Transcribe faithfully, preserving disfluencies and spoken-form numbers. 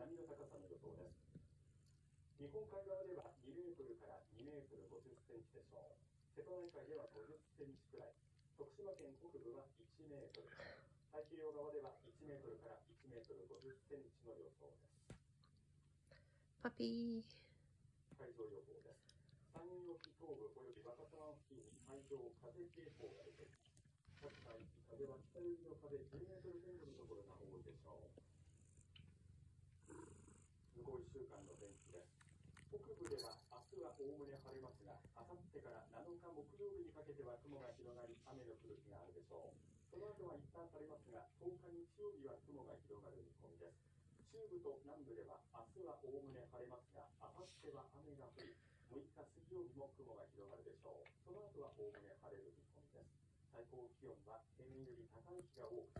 波の高さの予想です。日本海側ではにメートルからにメートルごじゅっセンチでしょう。瀬戸内海ではごじゅっセンチくらい、徳島県北部はいちメートル、太平洋側ではいちメートルからいちメートルごじゅっセンチの予想です。 パピー。 海上予報です。山陰沖東部および若狭湾付近に海上風警報が出ています。各海域風は北寄りの風じゅうメートル前後のところが多いでしょう。向こういっしゅうかんの天気です。北部では明日はおおむね晴れますが、あさってからなのか木曜日にかけては雲が広がり、雨の降る日があるでしょう。その後は一旦晴れますが、とおか日曜日は雲が広がる見込みです。中部と南部では明日はおおむね晴れますが、あさっては雨が降り、むいか水曜日も雲が広がるでしょう。その後はおおむね晴れる見込みです。最高気温は平年より高い日が多く、